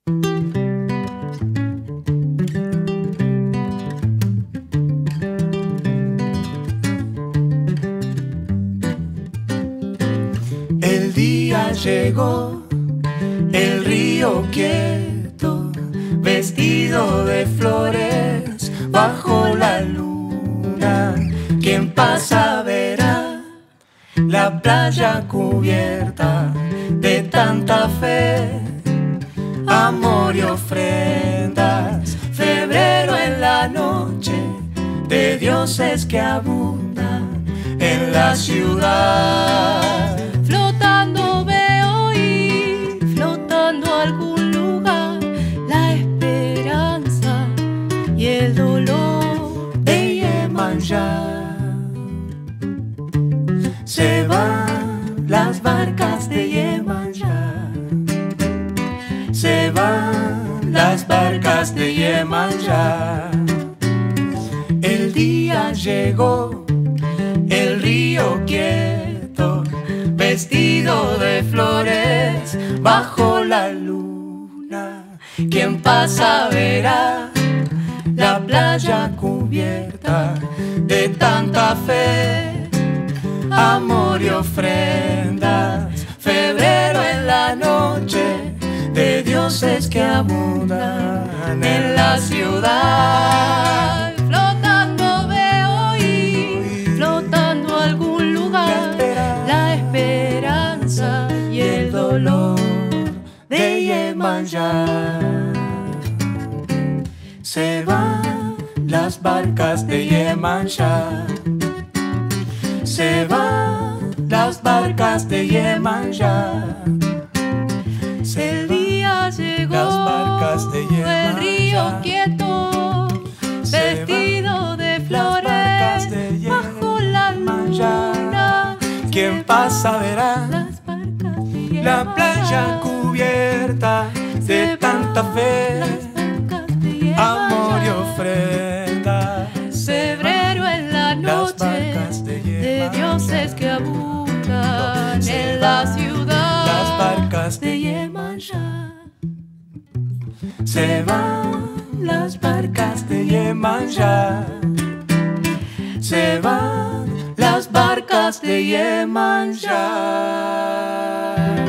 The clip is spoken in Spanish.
El día llegó, el río quieto, vestido de flores bajo la luna. Quien pasa verá la playa cubierta de tanta fe, amor y ofrendas. Febrero en la noche de dioses que abundan en la ciudad. Flotando veo ir, flotando a algún lugar, la esperanza y el dolor de Yemanyá. Se van las barcas de Yemanyá, se van las barcas de Yemanyá. El día llegó, el río quieto, vestido de flores bajo la luna. Quien pasa verá la playa cubierta de tanta fe, amor y ofrendas. Febrero en la noche de dioses que abundan en la ciudad. Flotando veo ir, flotando a algún lugar, la esperanza y el dolor de Yemanyá. Se van las barcas de Yemanyá, se van las barcas de Yemanyá. El día llegó, las barcas de Yemanyá, el río quieto, vestido de flores bajo la luna. Quien pasa verá las barcas de la playa cubierta de tanta fe, amor y ofrenda. Febrero en la noche de dioses que abundan en la ciudad. Las barcas de Yemanyá. Se van las barcas de Yemanyá, se van las barcas de Yemanyá.